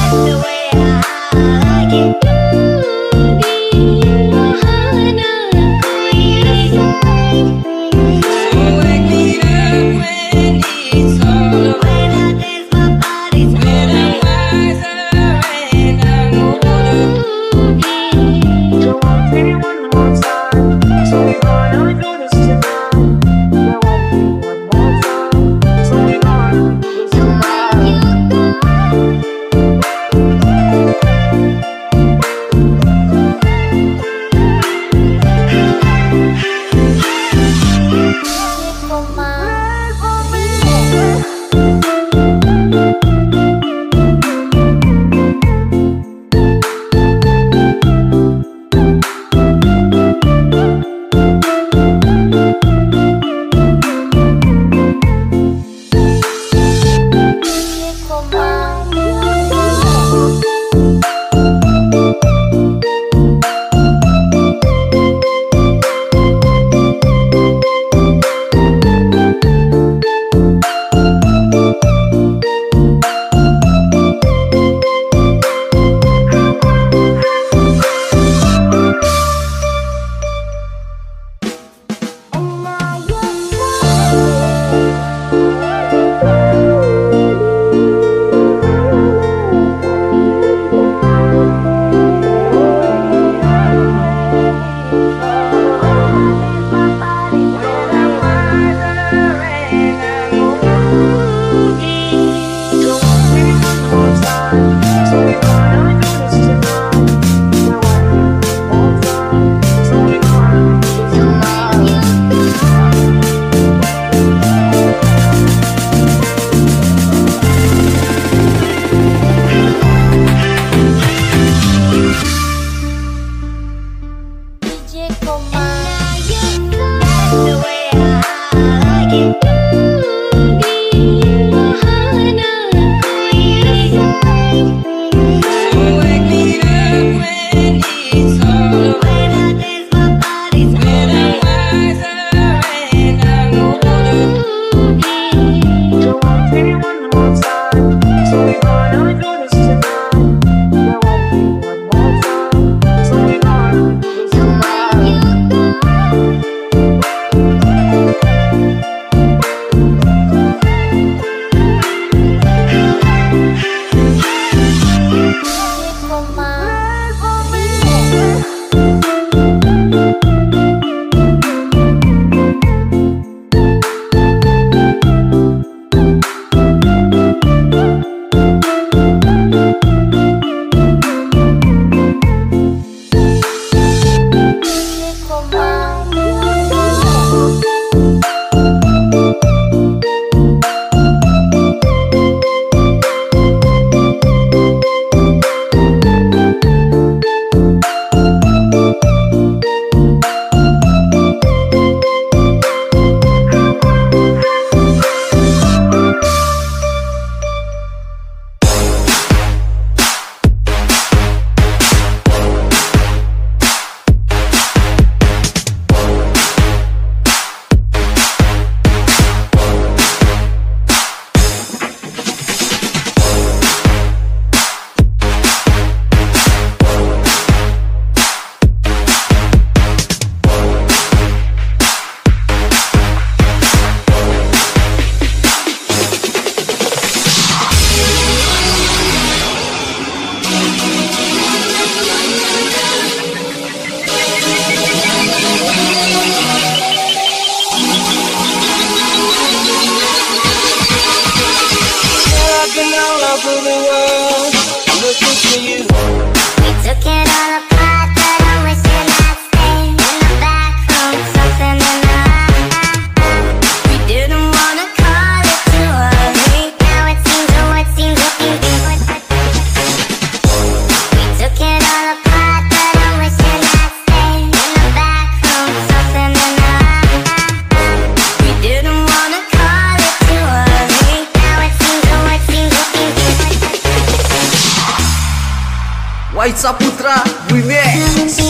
White Saputra Remix.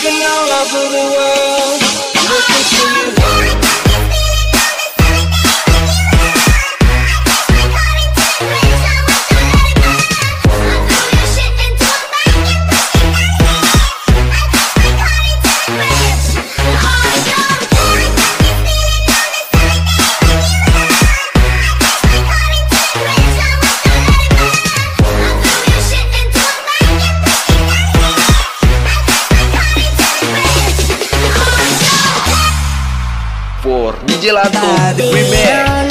looking all over the world, looking for you. DJ Lanto Remix.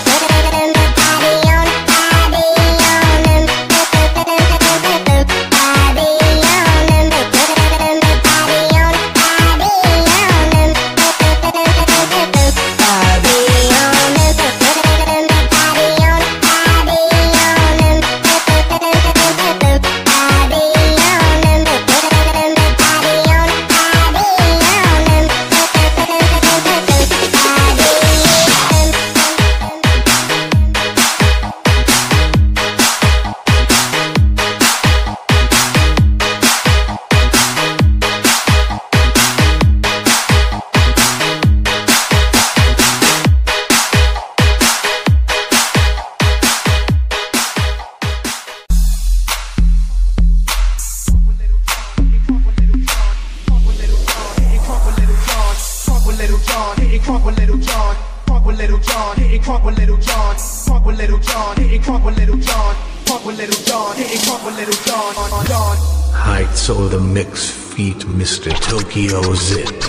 Heights over the mix feet, Mr. Tokyo Zip.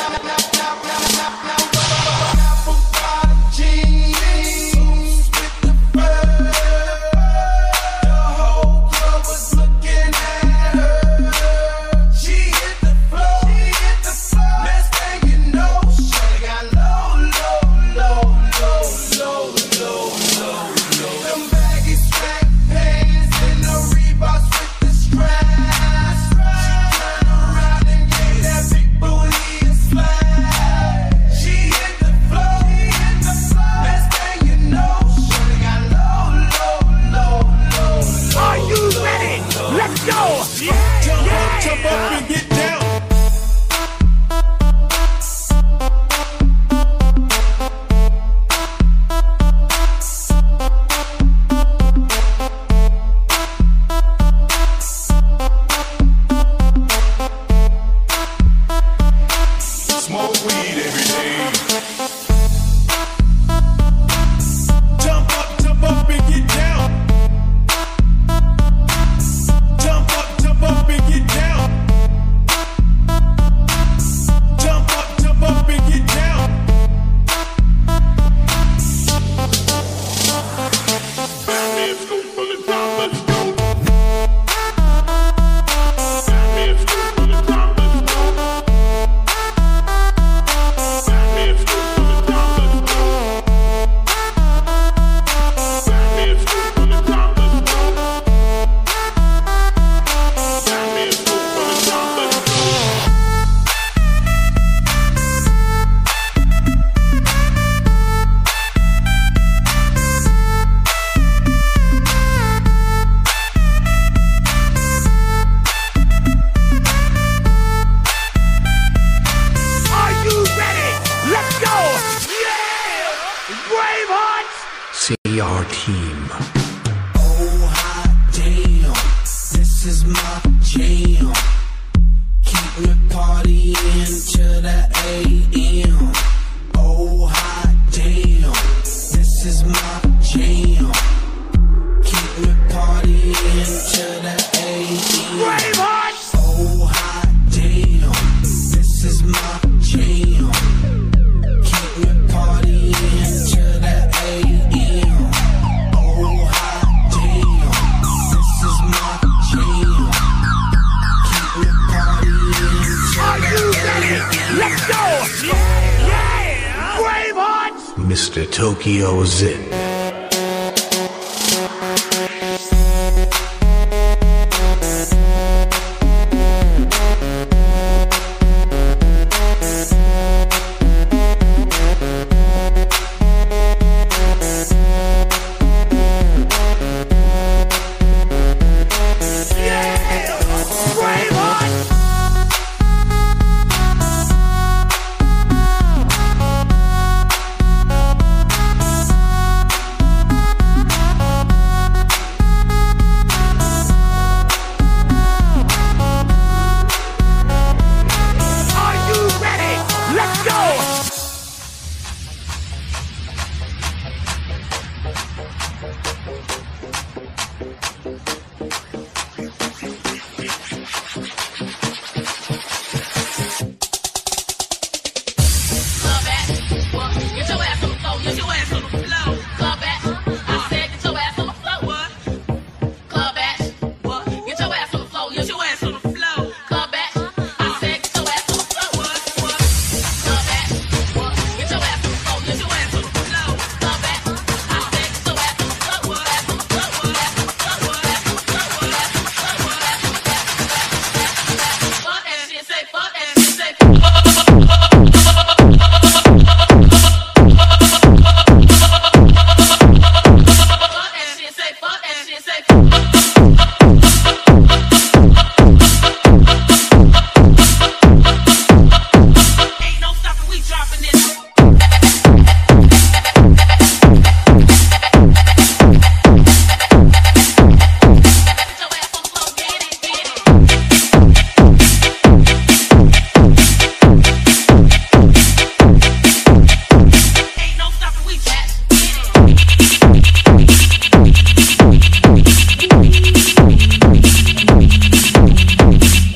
CR Team. Oh hot damn, this is my jam. Keep me partying to the AM. Oh hot damn, this is my jam. Keep me partying to the AM. Oh hot damn, this is my jam. Keep me partying to the AM. Oh hot damn, this is my jam. Keep me partying to the AM. Let's go! Yeah! Brave Hearts! Mr. Tokyo Zip.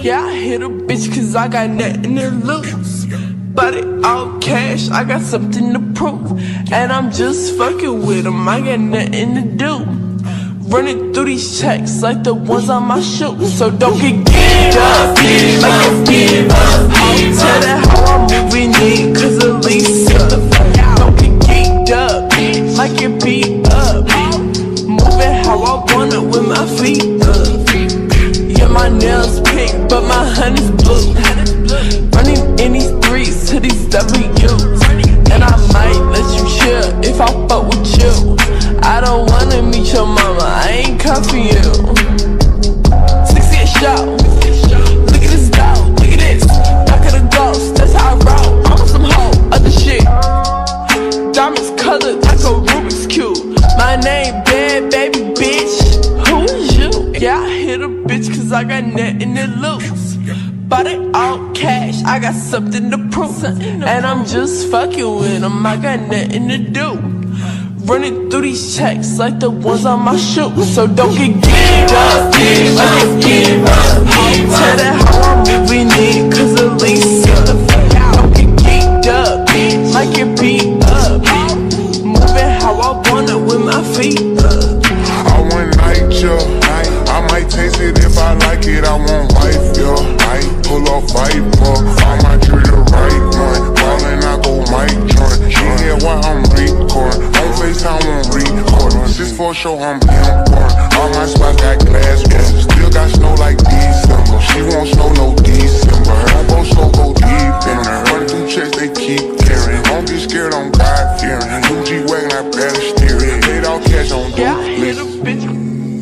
Yeah, I hit a bitch cause I got nothing to lose. But it all cash, I got something to prove. And I'm just fucking with them, I got nothing to do. Running through these checks like the ones on my shoes. So don't get geeked up, like a give up. Tell that how I'm moving in, cause of Lisa. Don't get geeked up, like it beat up. Moving how I want it with my feet up. Yeah, my nails pink, but my honey's blue. Running in these threes to these W's. And I might let you chill if I fuck with you. I don't wanna meet your mama, I ain't cuffing you. 60 a show. Look at this dog, look at this. Back of the ghost, that's how I roll. I'm on some hoe, other shit. Diamonds colored like a Rubik's Cube. My name bad, baby bitch. Who is you? Yeah, I hit a bitch cause I got nothing to lose. But it all cash, I got something to prove. And I'm just fucking with them, I got nothing to do. Running through these checks like the ones on my shoes. So don't get geeked up, like a give up. Tell that how I'm moving in, cause of Lisa. Don't get geeked up, like it beat up. Moving how I want it with my feet up. I want night, yeah. I might taste it if I like it, I want life, yeah. I pull off Viper, I might treat the right one. Ballin', I go mic joint. She hear what I'm recording. On FaceTime, I'm recording. 6-4 show, I'm importing. All my spots got glass ones. Still got snow like December. She won't snow no December. Her both so go deep in her. Running through checks, they keep carrying. Don't get scared, I'm God fearing. New G-Wagon, I better steer it. Paid all cash on dope. Yeah, I hit a bitch.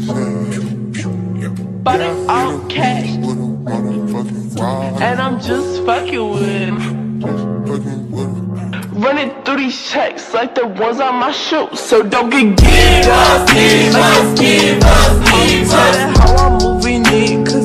But it all cash. And I'm just fucking with him. Running through these checks like the ones on my shoes. So don't get geeked up, like a give up. Tell that how I'm moving in, cause